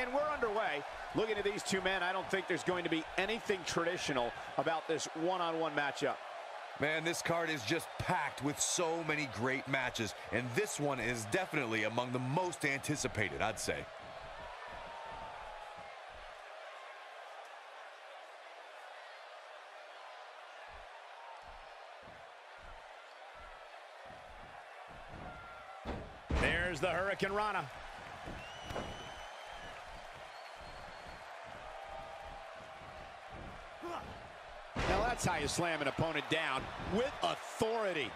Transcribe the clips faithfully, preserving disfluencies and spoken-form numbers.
And we're underway. Looking at these two men, I don't think there's going to be anything traditional about this one-on-one matchup. Man, this card is just packed with so many great matches, and this one is definitely among the most anticipated, I'd say. There's the Hurricane Rana. Now that's how you slam an opponent down with authority.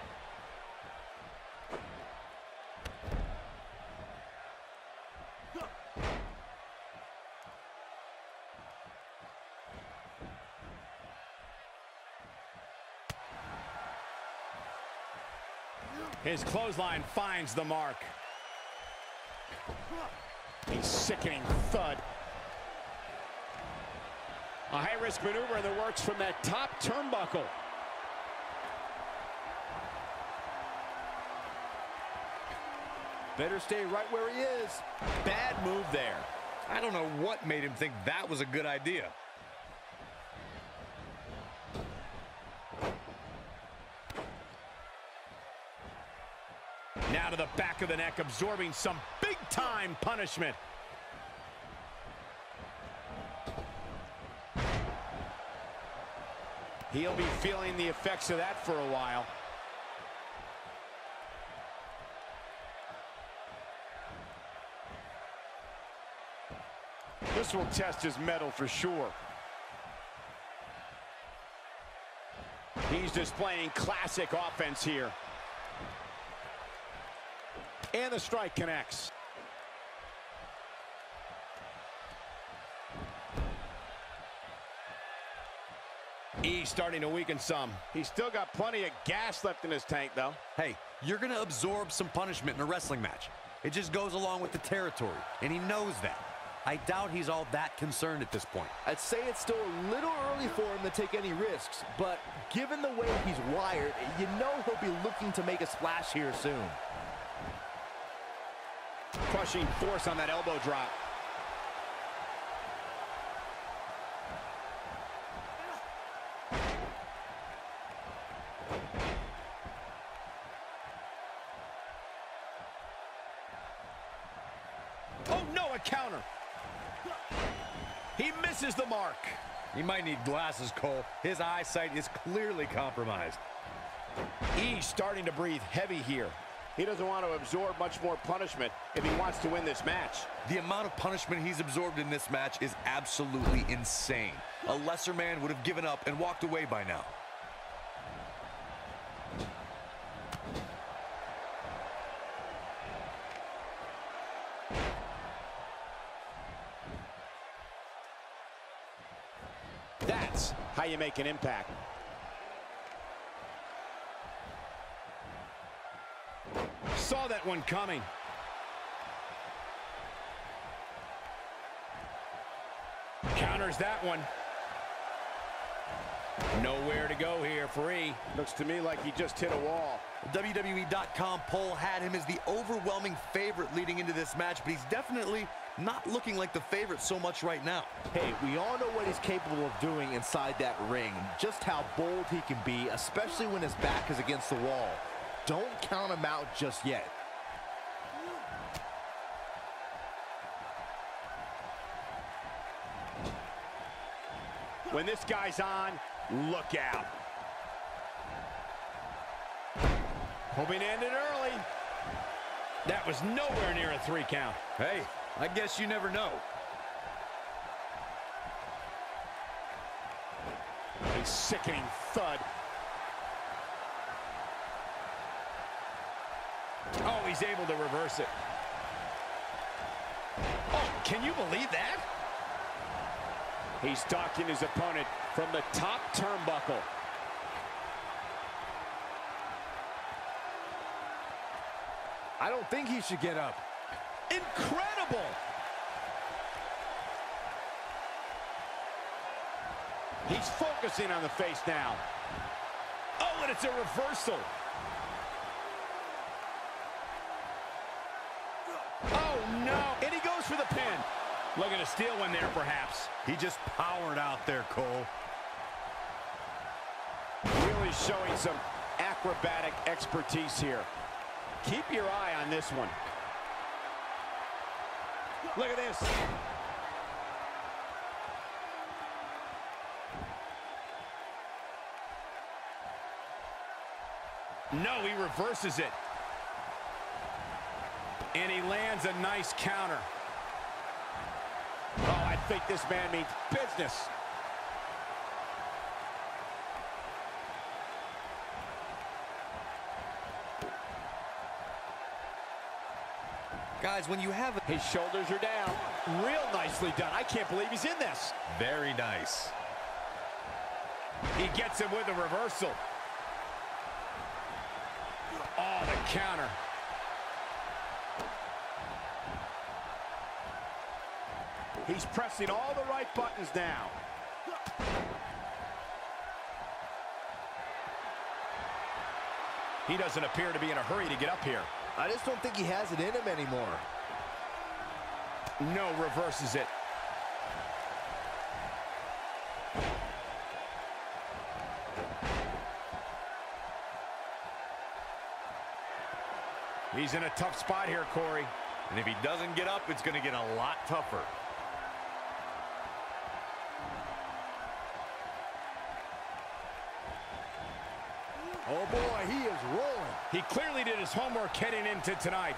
His clothesline finds the mark. A sickening thud. A high-risk maneuver in the works from that top turnbuckle. Better stay right where he is. Bad move there. I don't know what made him think that was a good idea. Now to the back of the neck, absorbing some big-time punishment. He'll be feeling the effects of that for a while. This will test his mettle for sure. He's displaying classic offense here. And the strike connects. He's starting to weaken some. He's still got plenty of gas left in his tank, though. Hey, you're going to absorb some punishment in a wrestling match. It just goes along with the territory, and he knows that. I doubt he's all that concerned at this point. I'd say it's still a little early for him to take any risks, but given the way he's wired, you know he'll be looking to make a splash here soon. Crushing force on that elbow drop. Oh no, a counter. He misses the mark. He might need glasses, Cole. His eyesight is clearly compromised. He's starting to breathe heavy here. He doesn't want to absorb much more punishment if he wants to win this match. The amount of punishment he's absorbed in this match is absolutely insane. A lesser man would have given up and walked away by now. That's how you make an impact. Saw that one coming. Counters that one. Nowhere to go here, free. Looks to me like he just hit a wall. W W E dot com poll had him as the overwhelming favorite leading into this match, but he's definitely not looking like the favorite so much right now. Hey, we all know what he's capable of doing inside that ring, just how bold he can be, especially when his back is against the wall. Don't count him out just yet. When this guy's on, look out. Hoping to end it early. That was nowhere near a three count. Hey, I guess you never know. A sickening thud. Oh, he's able to reverse it. Oh, can you believe that? He's stalking his opponent from the top turnbuckle. I don't think he should get up. Incredible! He's focusing on the face now. Oh, and it's a reversal. Oh, no. And he goes for the pin. Looking to steal one there, perhaps. He just powered out there, Cole. Really showing some acrobatic expertise here. Keep your eye on this one. Look at this. No, he reverses it. And he lands a nice counter. Oh, I think this man means business. Guys, when you have... His shoulders are down. Real nicely done. I can't believe he's in this. Very nice. He gets him with a reversal. Oh, the counter. He's pressing all the right buttons now. He doesn't appear to be in a hurry to get up here. I just don't think he has it in him anymore. No, reverses it. He's in a tough spot here, Corey. And if he doesn't get up, it's going to get a lot tougher. Oh boy, he is rolling. He clearly did his homework heading into tonight.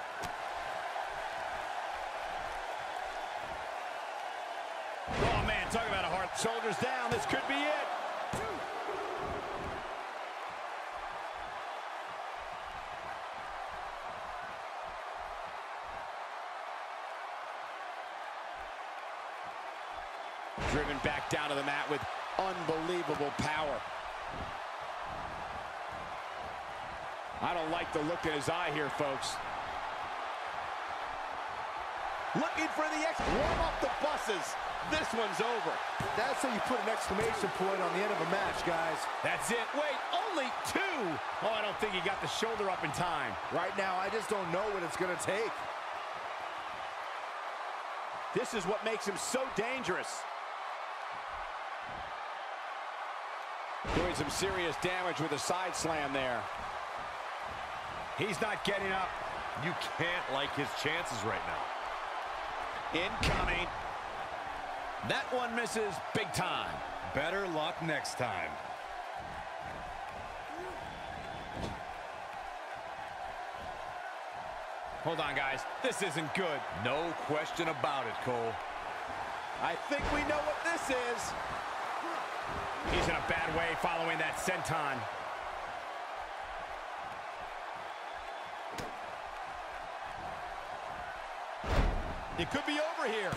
Oh man, talk about a heart. Shoulders down, this could be it. Driven back down to the mat with unbelievable power. I don't like the look in his eye here, folks. Looking for the X. Warm up the buses. This one's over. That's how you put an exclamation point on the end of a match, guys. That's it. Wait, only two. Oh, I don't think he got the shoulder up in time. Right now, I just don't know what it's going to take. This is what makes him so dangerous. Doing some serious damage with a side slam there. He's not getting up. You can't like his chances right now. Incoming. That one misses big time. Better luck next time. Hold on, guys. This isn't good. No question about it, Cole. I think we know what this is. He's in a bad way following that senton. It could be over here.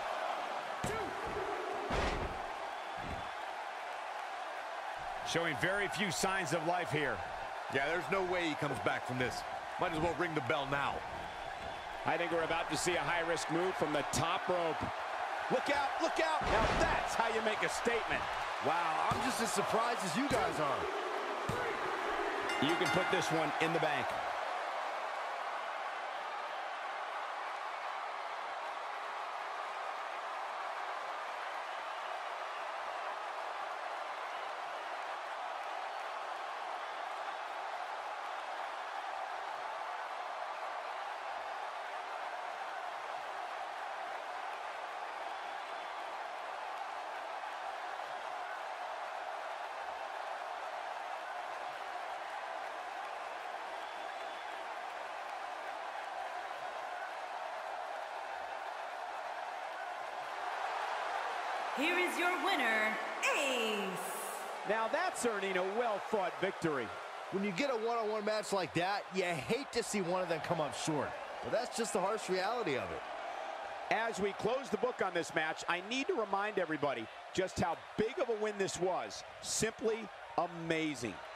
Showing very few signs of life here. Yeah, there's no way he comes back from this. Might as well ring the bell now. I think we're about to see a high-risk move from the top rope. Look out, look out. Now that's how you make a statement. Wow, I'm just as surprised as you guys are. You can put this one in the bank. Here is your winner, Ace. Now that's earning a well-fought victory. When you get a one-on-one match like that, you hate to see one of them come up short. But that's just the harsh reality of it. As we close the book on this match, I need to remind everybody just how big of a win this was. Simply amazing.